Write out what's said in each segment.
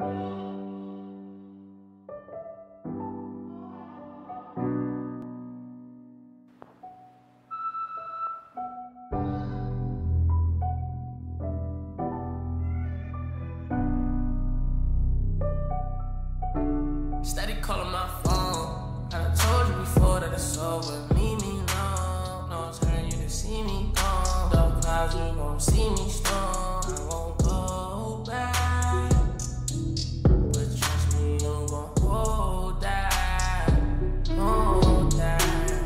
Steady calling my phone. I done told you before that it's over. Leave me alone. No turn, you can see me gone. Dark clouds, you gon' see me strong. I won't go back, but trust me, you gon' hold that, hold that.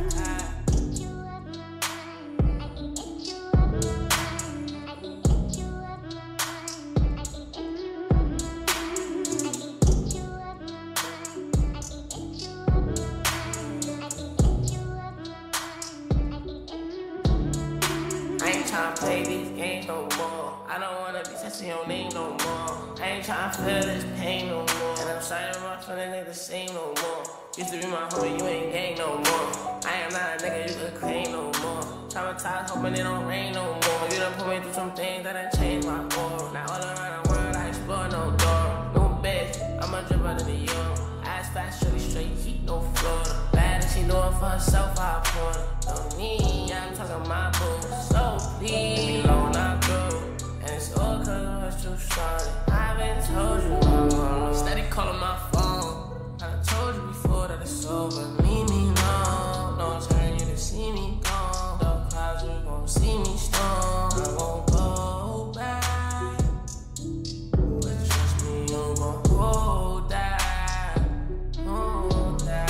I ain't tryna play these games no more. I don't wanna be testing your name no more. I ain't tryna feel this pain no more. And I'm sorry my feelings ain't the same no more. Used to be my homie, you ain't gang no more. I am not a nigga you could claim no more. Traumatized, hoping it don't rain no more. You done put me through some things that done changed my core. Now all around the world I explore no door. New bitch, I'ma drip out of the York. Ass fast, shorty straight, heat no floor. Bad and she doing for herself, I pour. Don't need, I'm talking my boo. So please, alone I go. And it's all cause of what you started. I've been told you I'm alone. Steady calling my phone. I done told you before that it's over. Leave me alone. No turn, you can see me gone. Dark clouds, you gon' see me strong. I won't go back, but trust me, you gon' hold that, hold that.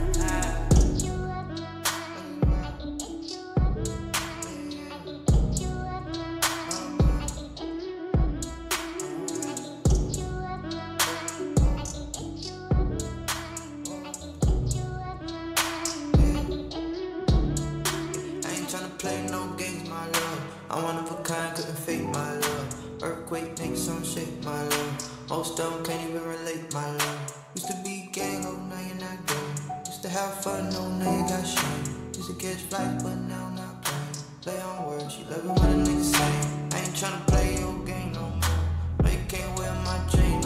Tryna play no games, my love. I'm one of a kind, couldn't fake my love. Earthquake makes some shake, my love. Most of them can't even relate, my love. Used to be gang, oh now you're not gang. Used to have fun, oh now you got shame. Used to catch flights, but now I'm not playing. Play on words, you love it when a nigga say. I ain't tryna play your game no more. No, you can't wear my chain.